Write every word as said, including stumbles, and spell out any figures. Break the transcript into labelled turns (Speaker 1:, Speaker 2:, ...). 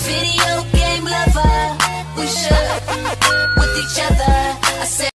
Speaker 1: video game lover. We should with each other. I said